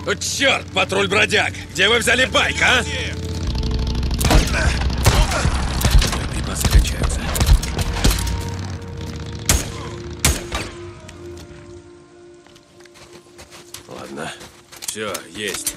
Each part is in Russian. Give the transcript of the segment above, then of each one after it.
О, черт, патруль бродяг! Где вы взяли байк, а? Боеприпасы кончаются. Ладно. Все, есть.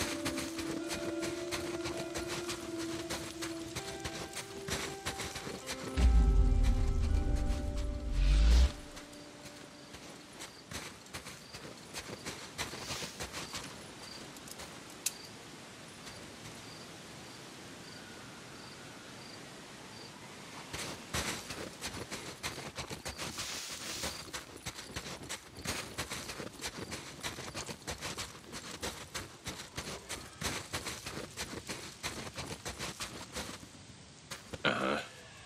Ага.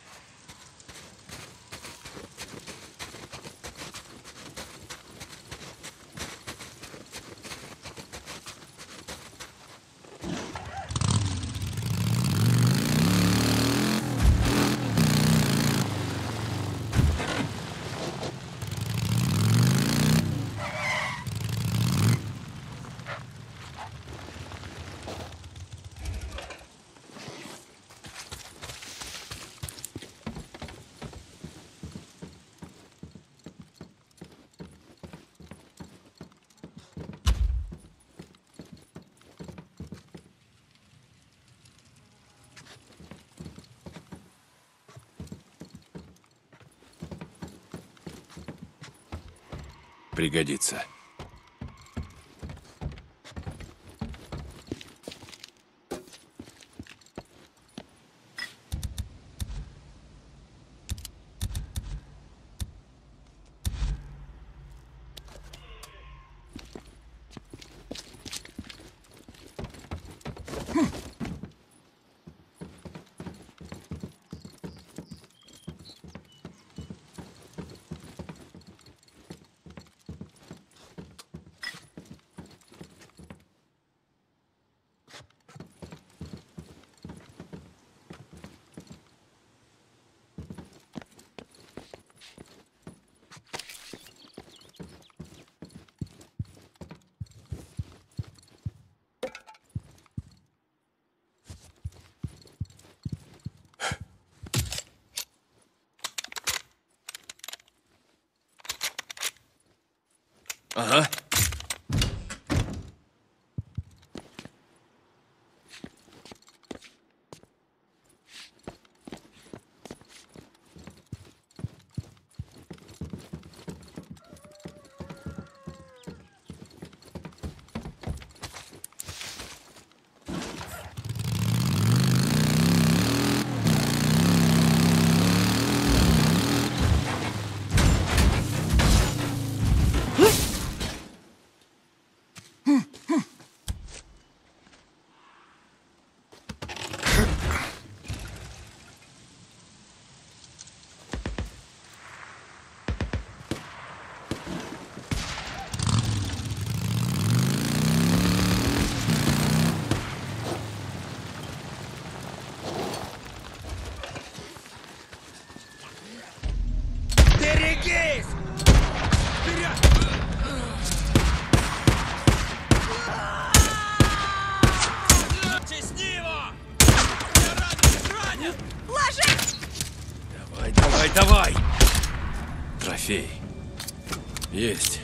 Пригодится. Ага. Берегись! Вперед! Тесни его! Я ранен! Ложись! Давай, давай, давай! Трофей. Есть.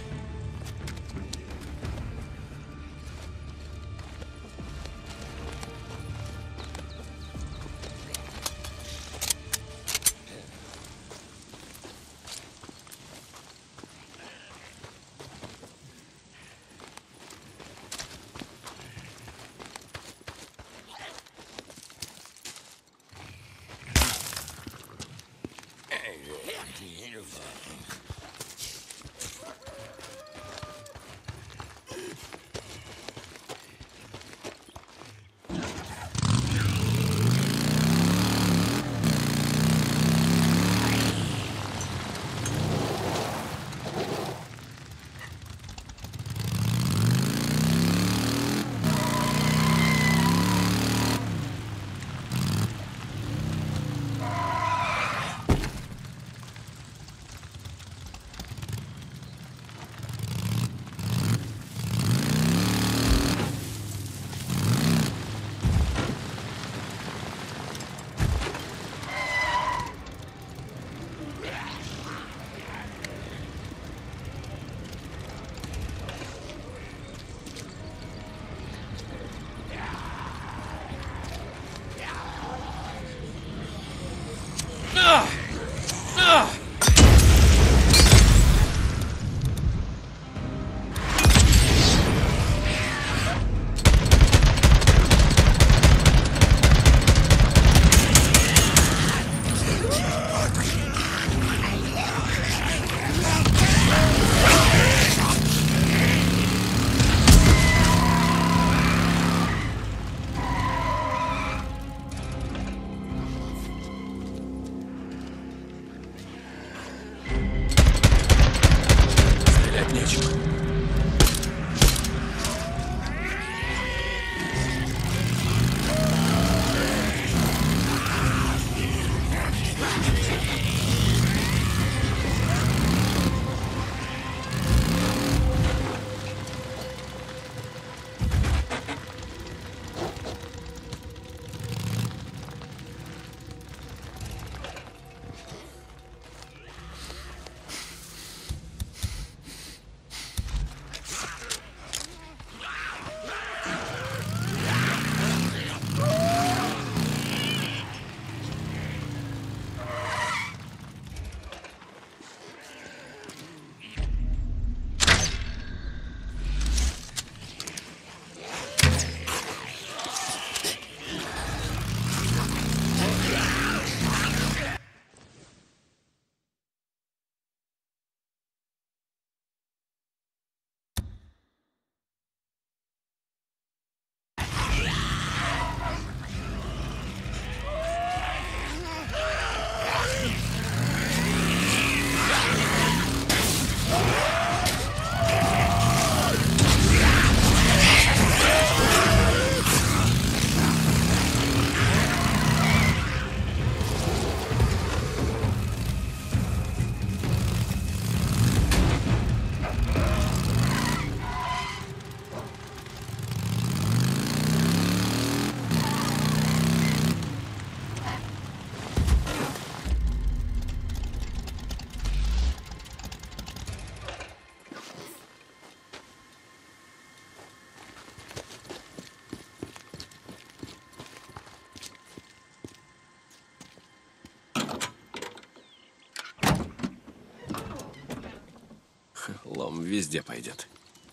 Везде пойдет.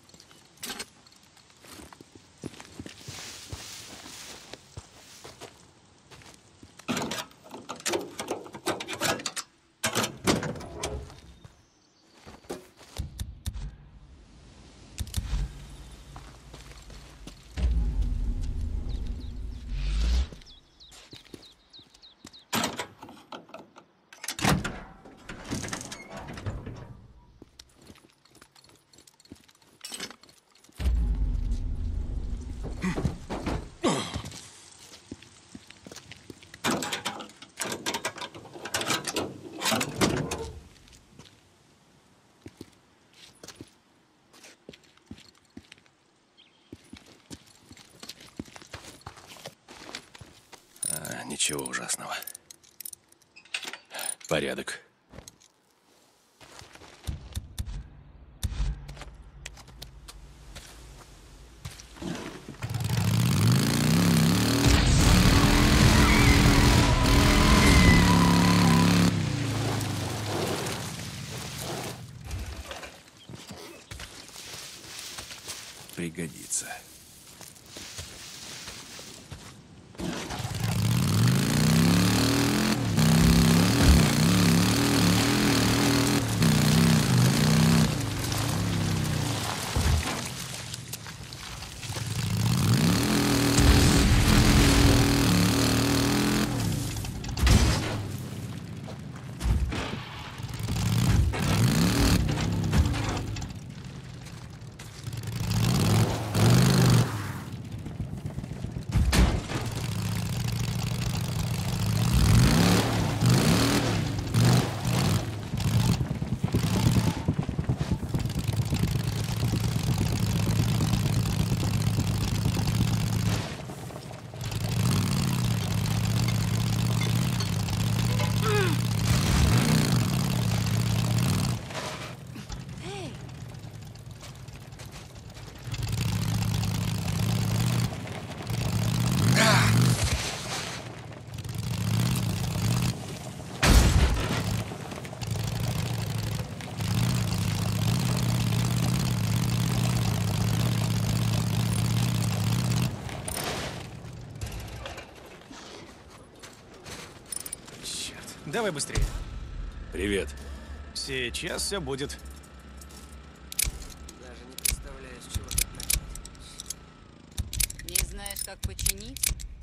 Ничего ужасного. Порядок. Пригодится. Давай быстрее. Привет. Сейчас все будет. Даже не представляю, с чего тут начать. Не знаешь, как починить?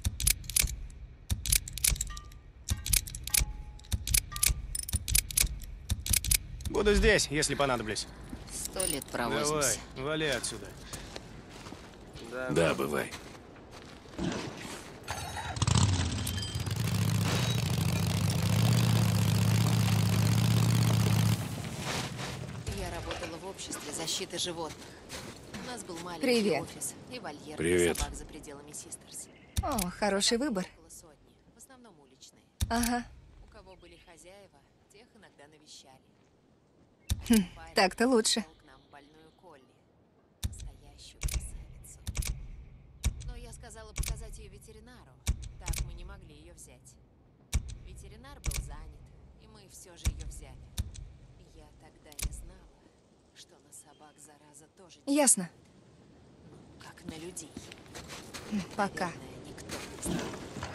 Буду здесь, если понадоблюсь. 100 лет провозимся. Давай, вали отсюда. Да, бывай. Я работала в обществе защиты животных. У нас был маленький Привет. офис и вольер Привет. для собак за пределами Систерс. О, хороший выбор. Около сотни, в основном уличные. Ага, У кого были хозяева, тех иногда навещали. Парень так-то лучше. привел к нам больную Колли. Настоящую красавицу. Но я сказала показать ее ветеринару. Так мы не могли ее взять. Ветеринар был занят, и мы все же ее взяли. Я тогда не знала, что на собак зараза тоже не Ясно. как на людей. Пока. Наверное, никто не знал.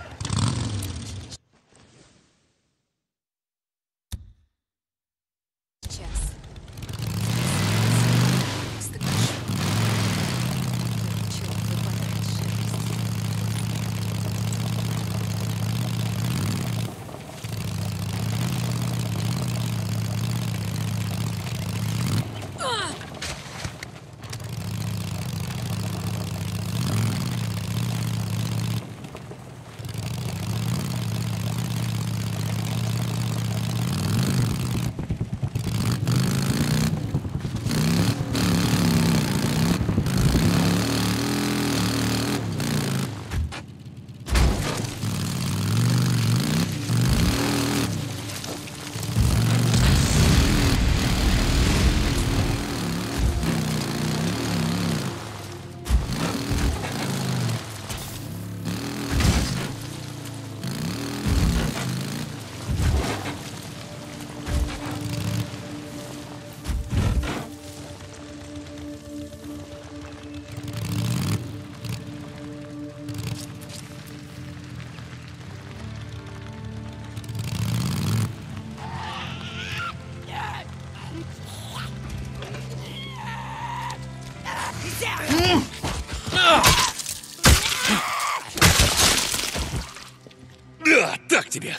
Сейчас. Просто кошмар. Чёрт, выпадает шерсть. тебе.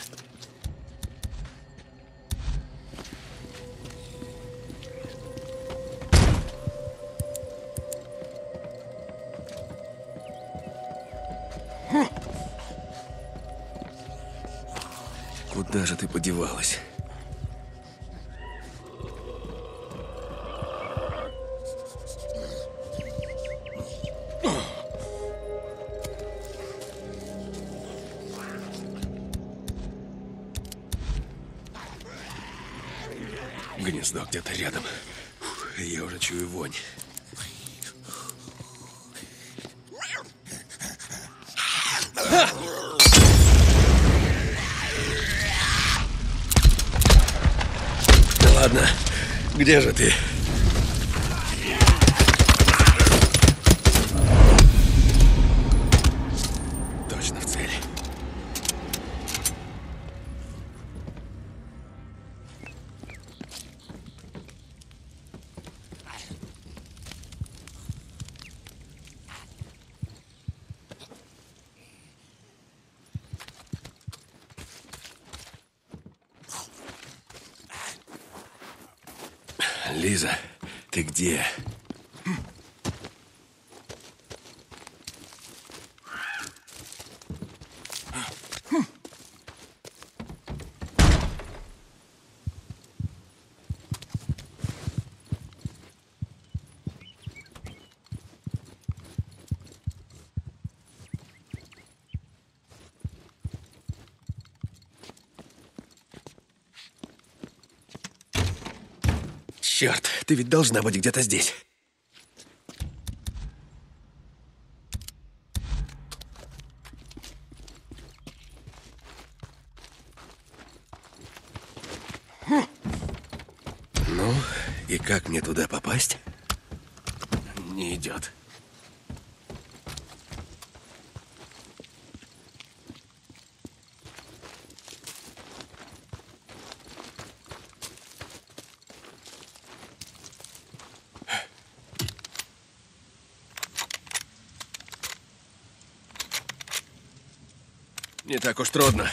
Куда же ты подевалась? Гнездо где-то рядом. Фух, я уже чую вонь. Ладно, где же ты? Точно в цель. Лиза, ты где? Черт, ты ведь должна быть где-то здесь. Ну, и как мне туда попасть? Не идет. Не так уж трудно.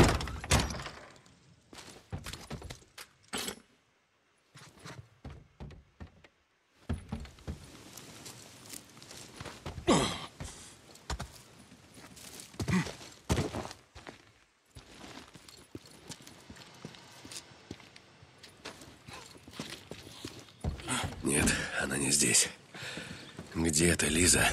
Нет, она не здесь. Где ты, Лиза?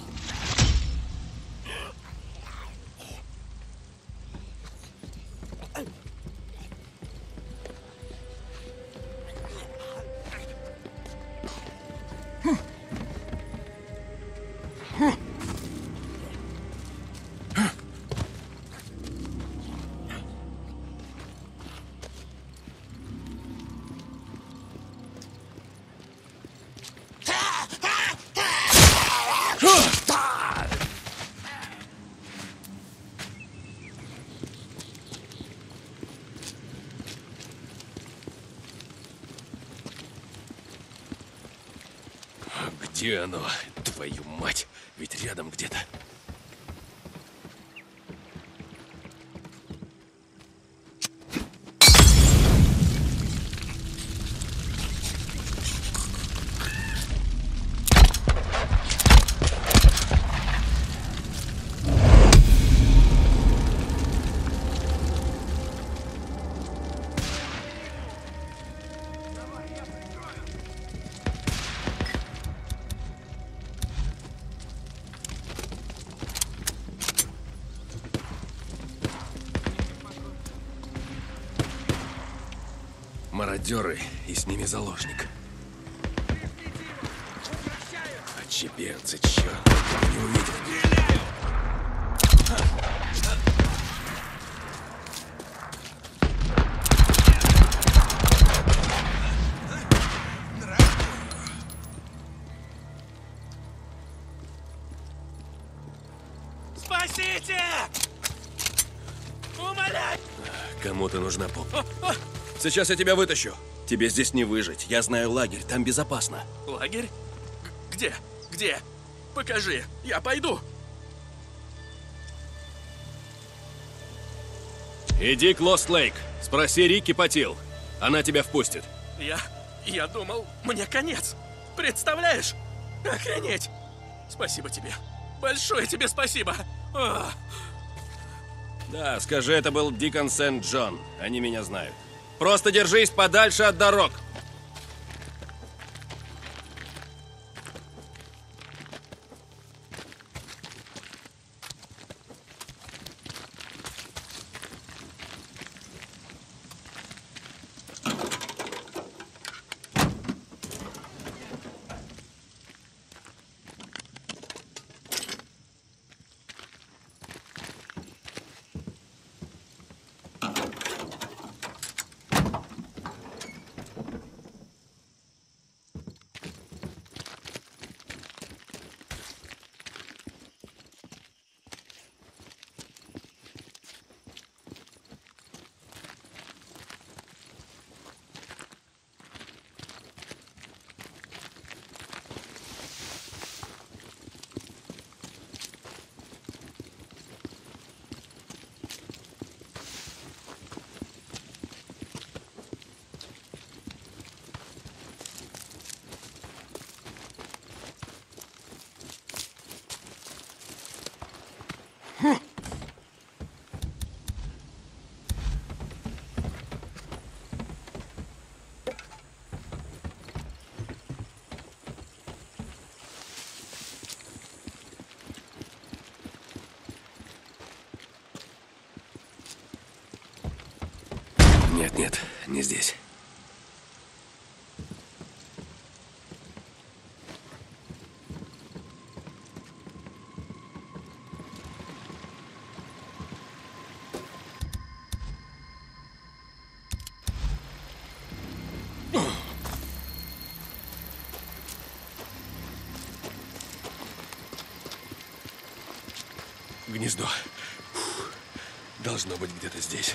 Где оно? Твою мать! Ведь рядом где-то. Мародеры, и с ними заложник. Отщепенцы, черт, не увидят. Спасите! Умоляю! Кому-то нужна помощь. Сейчас я тебя вытащу. Тебе здесь не выжить. Я знаю лагерь, там безопасно. Лагерь? Где? Где? Покажи, я пойду. Иди к Лост-Лейк. Спроси Рикки Патил. Она тебя впустит. Я думал, мне конец. Представляешь? Охренеть! Спасибо тебе. Большое тебе спасибо. Ах. Да, скажи, это был Дикон Сент-Джон. Они меня знают. Просто держись подальше от дорог. Нет, не здесь. Гнездо. Фух. Должно быть где-то здесь.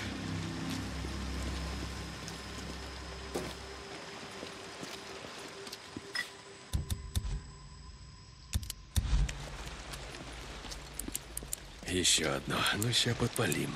Еще одно. Ну, ща подпалим.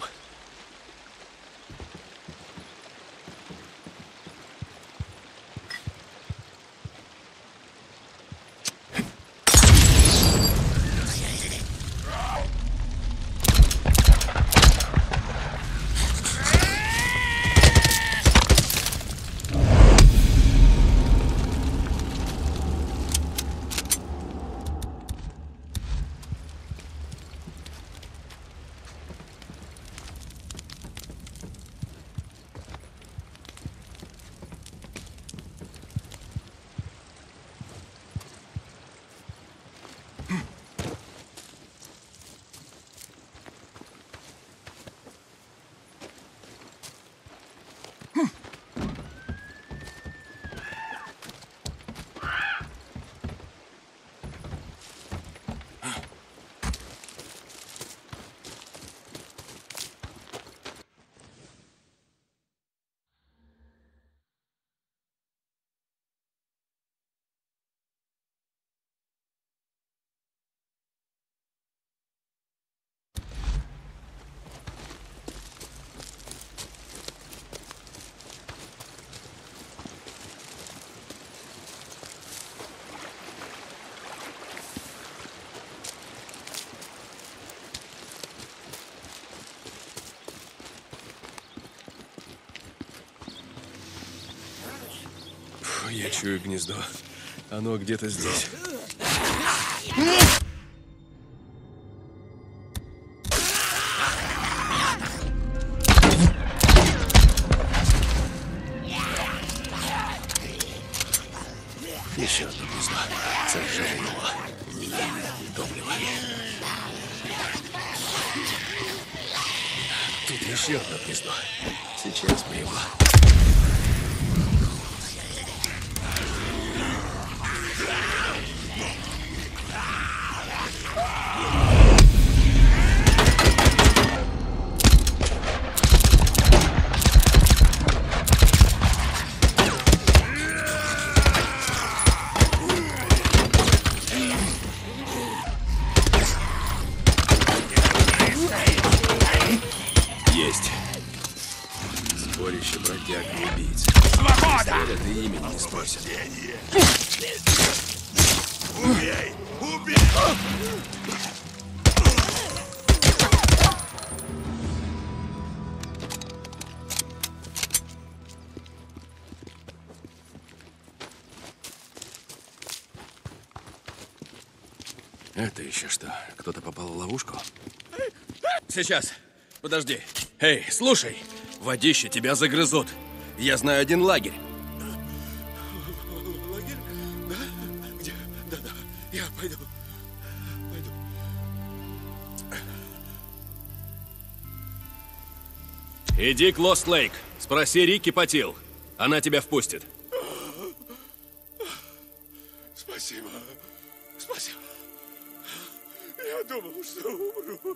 Я чую гнездо. Оно где-то здесь. Еще одно гнездо. Сожжем его. Топливо. Тут еще одно гнездо. Сейчас мы его... Есть. Сборище бродяг и убийц. Свобода! И имени не спросят. Убей! Убей! Это еще что? Кто-то попал в ловушку? Сейчас. Подожди. Эй, слушай. Водище тебя загрызут. Я знаю один лагерь. Лагерь? Да? Где? Да-да. Я пойду. Иди к Лост-Лейк. Спроси Рикки Патил. Она тебя впустит. Спасибо. Спасибо. Я думал, что умру.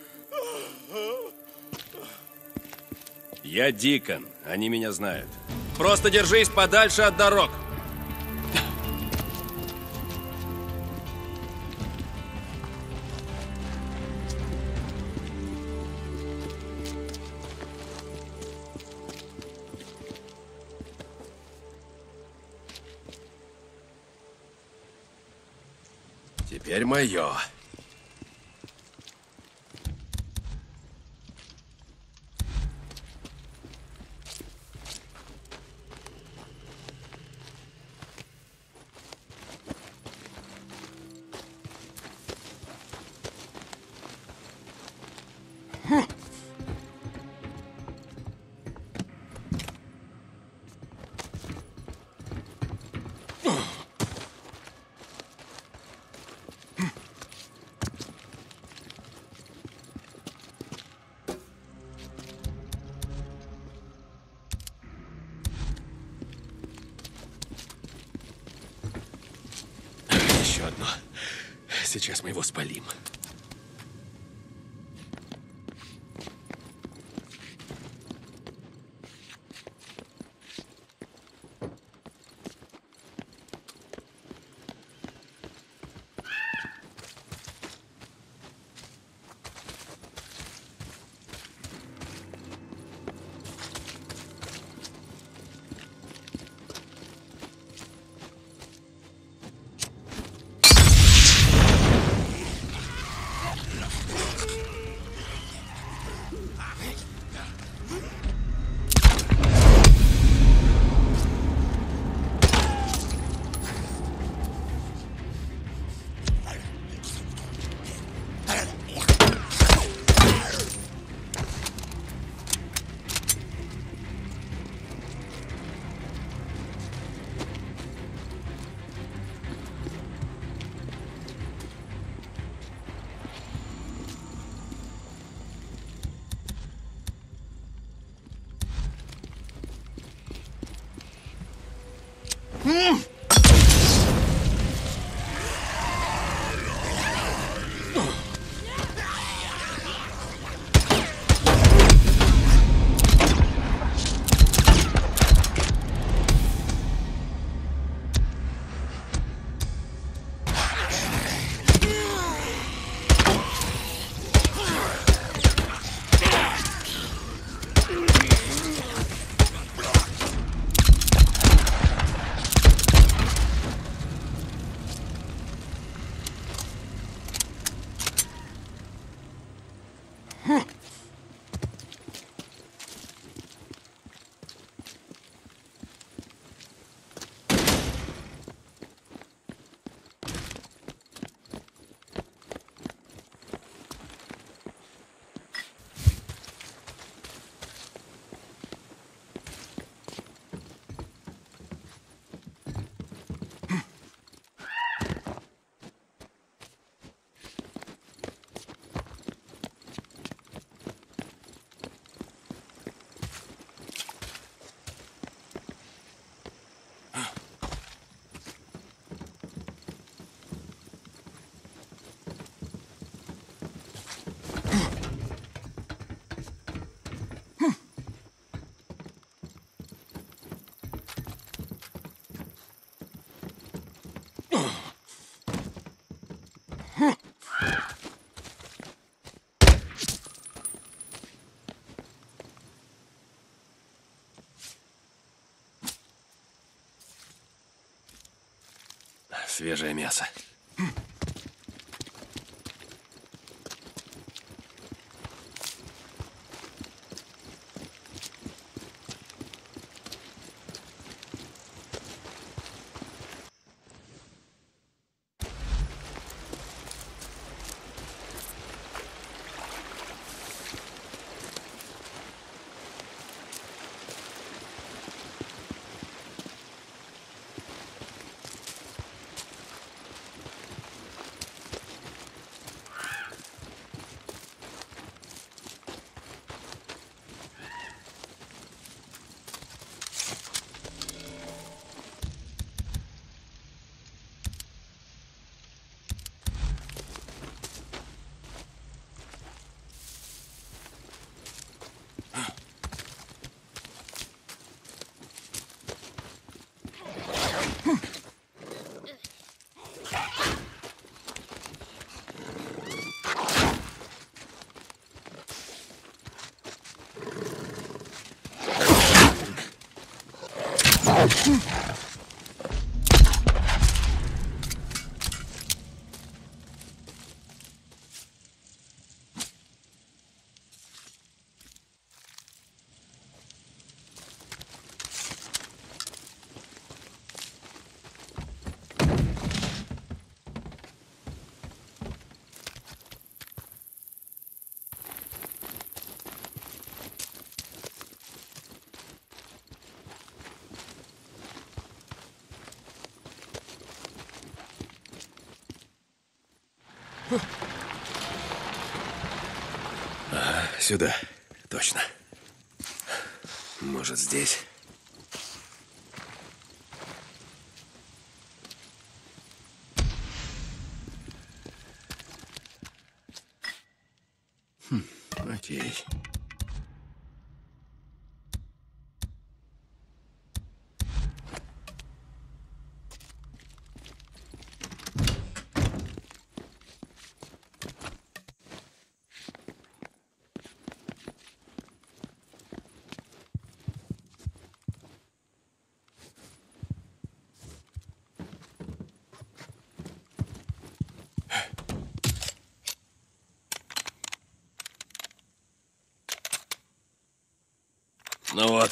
Я Дикон. Они меня знают. Просто держись подальше от дорог. Теперь мое. Еще одно. Сейчас мы его спалим. Свежее мясо. Сюда. Точно. Может, здесь? Окей. Ну вот.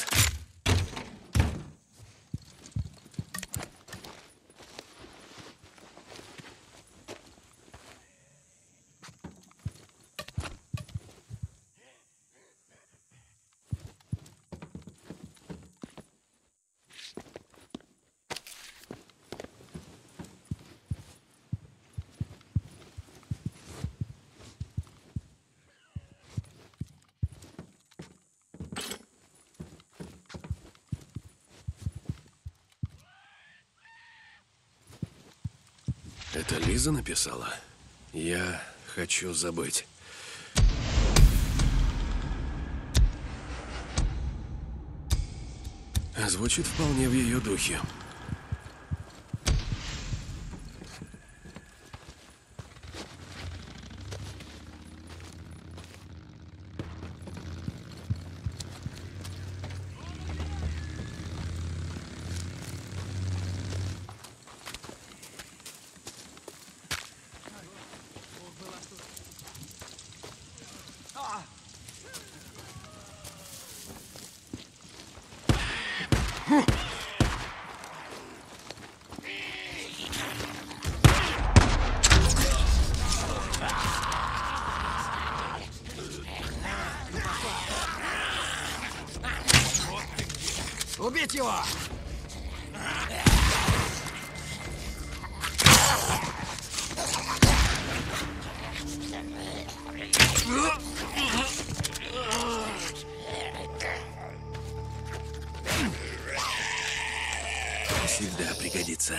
Это Лиза написала? Я хочу забыть. Звучит вполне в ее духе. Убить его! Всегда пригодится.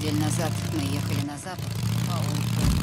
недель назад мы ехали на запад, а он...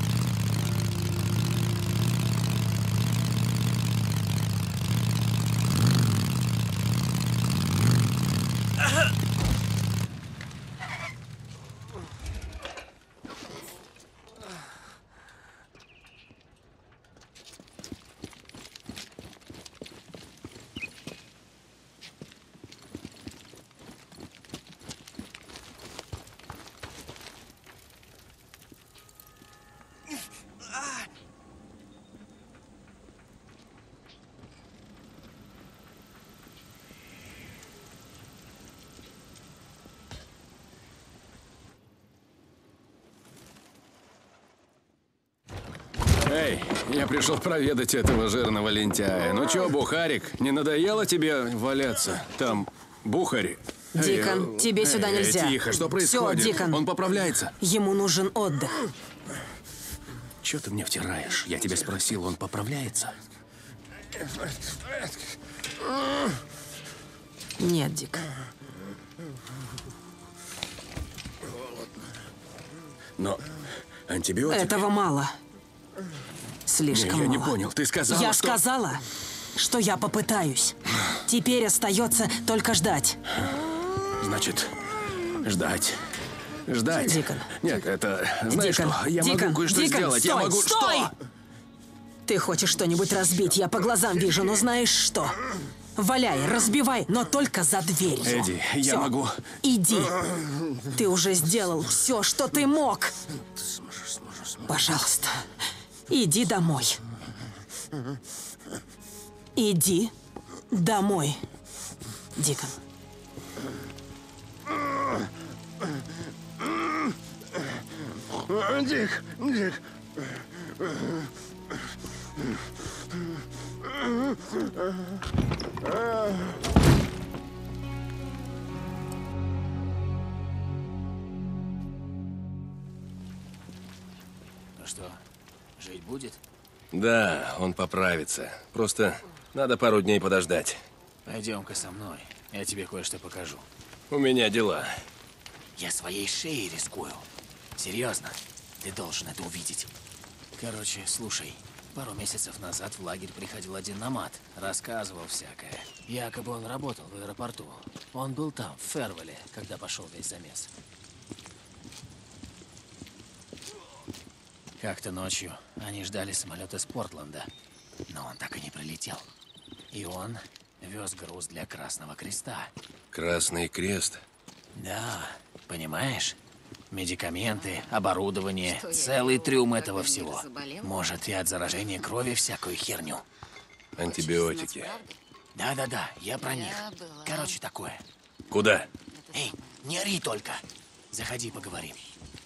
Эй, я пришел проведать этого жирного лентяя. Ну чё, Бухарик, не надоело тебе валяться? Там Бухари. Дикон, тебе сюда нельзя. Тихо, что происходит? Всё, Дикон. Он поправляется. Ему нужен отдых. Чё ты мне втираешь? Я тебя спросил, он поправляется? Нет, Дик. Но антибиотики... Этого мало. Слишком Я не мало. понял, ты сказала, Я что... сказала, что я попытаюсь. Теперь остается только ждать. Значит, ждать. Ждать. Дикон. Нет, это... Знаешь Дикон, что? Я Дикон, могу кое-что Дикон, сделать. стой, Я могу... стой! Что? Ты хочешь что-нибудь разбить, я по глазам вижу, но знаешь что? Валяй, разбивай, но только за дверью. Эдди, я Всё, могу... Иди. Ты уже сделал все, что ты мог. Пожалуйста, иди домой. Иди домой, Дикон. Дик, Дик. Ну что, жить будет? Да, он поправится. Просто надо пару дней подождать. Пойдем-ка со мной, я тебе кое-что покажу. У меня дела. Я своей шеей рискую. Серьезно, ты должен это увидеть. Короче, слушай. Пару месяцев назад в лагерь приходил один номад. Рассказывал всякое. Якобы он работал в аэропорту. Он был там, в Фервеле, когда пошел весь замес. Как-то ночью они ждали самолет из Портленда. Но он так и не прилетел. И он вез груз для Красного Креста. Красный крест. Да, понимаешь? Медикаменты, оборудование, целый трюм этого всего. Может, и от заражения крови всякую херню. Антибиотики. Да-да-да, я про них. Короче, такое. Куда? Эй, не ори только. Заходи, поговорим.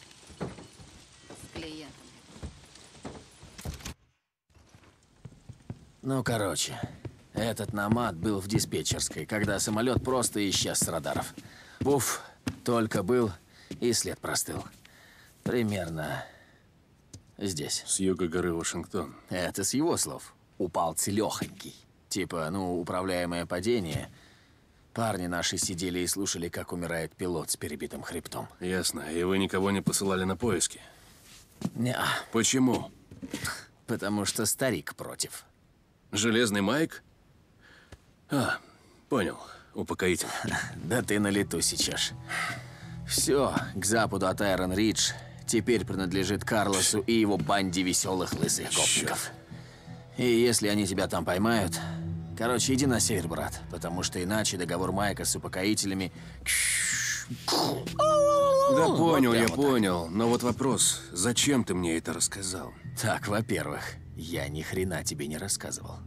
Ну, короче, этот номад был в диспетчерской, когда самолет просто исчез с радаров. Буф, только был, и след простыл. Примерно здесь. С юга горы Вашингтон. Это с его слов. Упал целехонький. Типа, ну, управляемое падение. Парни наши сидели и слушали, как умирает пилот с перебитым хребтом. Ясно. И вы никого не посылали на поиски? Неа, Почему? потому что старик против. Железный Майк? А, понял. Упокоитель. Да ты на лету сейчас. Все, к западу от Айрон-Ридж теперь принадлежит Карлосу и его банде веселых лысых гопников. И если они тебя там поймают... Короче, иди на север, брат, потому что иначе договор Майка с упокоителями... Да понял, Вот я прямо понял. Но вот вопрос, зачем ты мне это рассказал? Так, во-первых, я ни хрена тебе не рассказывал.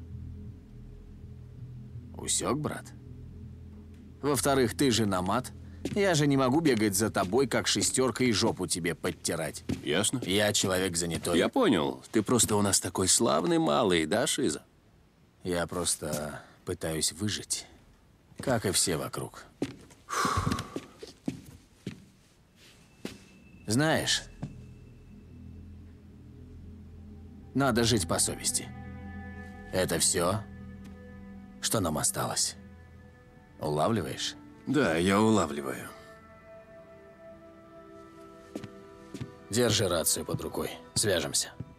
Усек, брат? Во-вторых, ты же номад. Я же не могу бегать за тобой, как шестерка, и жопу тебе подтирать. Ясно? Я человек занятой. Я понял. Ты просто у нас такой славный малый, да, Шиза? Я просто пытаюсь выжить, как и все вокруг. Знаешь, надо жить по совести. Это все, что нам осталось. Улавливаешь? Да, я улавливаю. Держи рацию под рукой. Свяжемся.